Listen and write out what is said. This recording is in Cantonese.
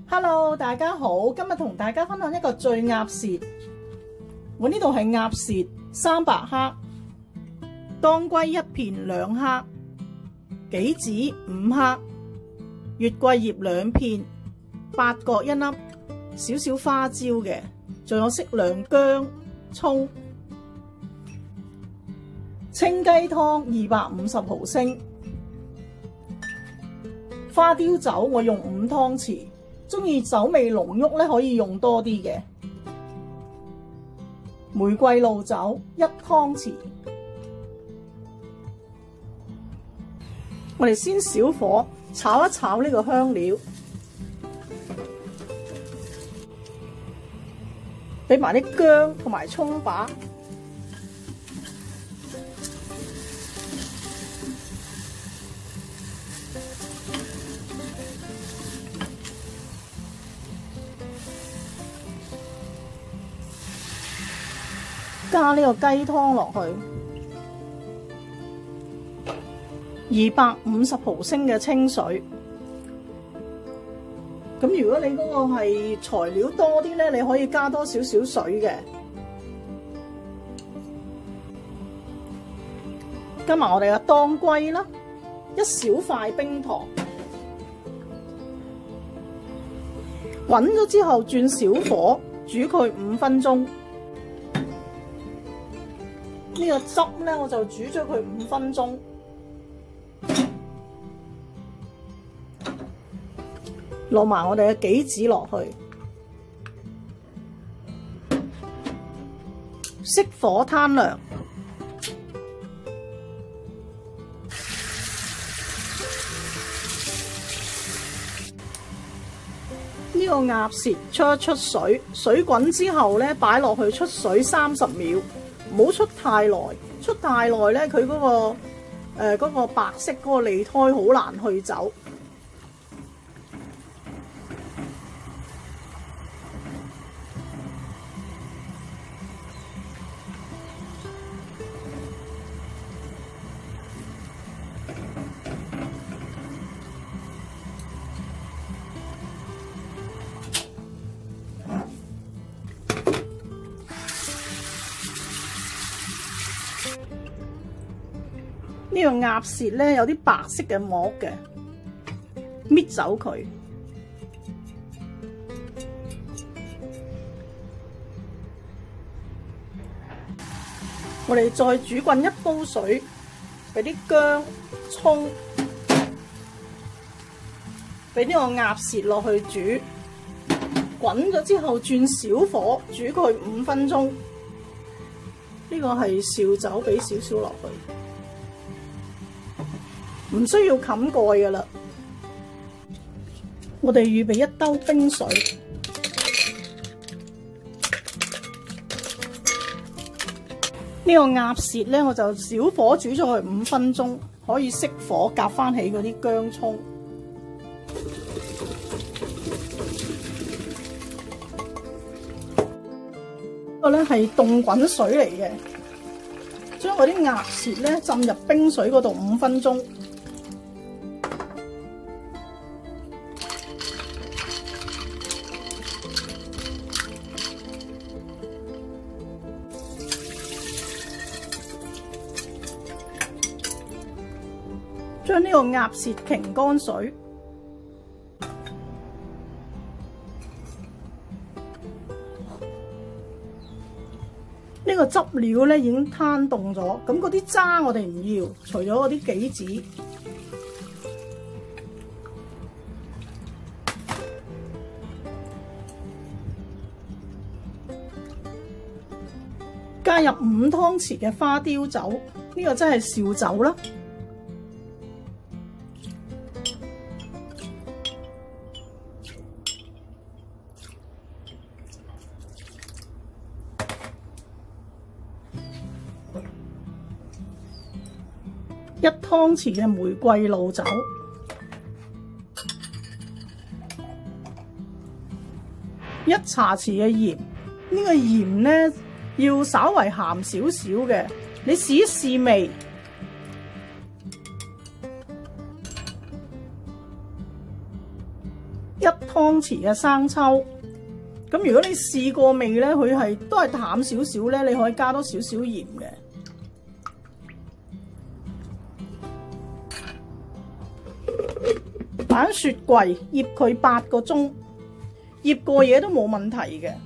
Hello， 大家好，今日同大家分享一個醉鴨舌。我呢度係鴨舌300克，當歸1片2克，杞子5克，月桂葉2片，八角1粒，少少花椒嘅，仲有適量薑、葱。清雞湯250毫升，花雕酒我用5湯匙。中意酒味濃郁咧，可以用多啲嘅。玫瑰露酒1湯匙。我哋先小火炒一炒呢個香料，俾埋啲薑同埋葱把。加呢個雞湯落去，250毫升嘅清水。咁如果你嗰個係材料多啲咧，你可以加多少少水嘅。加埋我哋嘅當歸啦，1小塊冰糖。滾咗之後轉小火煮佢5分鐘。呢個汁咧，我就煮咗佢5分鐘，落埋我哋嘅杞子落去，熄火攤涼。呢個鴨舌出水，水滾之後咧，擺落去出水30秒。唔好出太耐，出太耐咧，佢嗰個白色嗰個脷苔好難去走。呢個鴨舌咧有啲白色嘅膜嘅，搣走佢。我哋再煮滾1煲水，俾啲薑、葱，俾呢個鴨舌落去煮，滾咗之後轉小火煮佢5分鐘。呢個係紹酒，俾少少落去。唔需要冚蓋噶啦，我哋預備1兜冰水，呢個鴨舌咧我就小火煮咗佢5分鐘，可以熄火夾翻起嗰啲薑葱。呢個咧係凍滾水嚟嘅，將嗰啲鴨舌咧浸入冰水嗰度5分鐘。將呢個鴨舌擎乾水，呢個汁料咧已經攤凍咗，咁嗰啲渣我哋唔要，除咗嗰啲杞子。加入5湯匙嘅花雕酒，呢個真係紹酒啦。1湯匙嘅玫瑰露酒，1茶匙嘅鹽。呢個鹽咧要稍為鹹少少嘅，你試一試味。 1湯匙嘅生抽。咁如果你試過味咧，佢都係淡少少咧，你可以加多少少鹽嘅。擺喺雪櫃醃佢8個鐘，醃過嘢都冇問題嘅。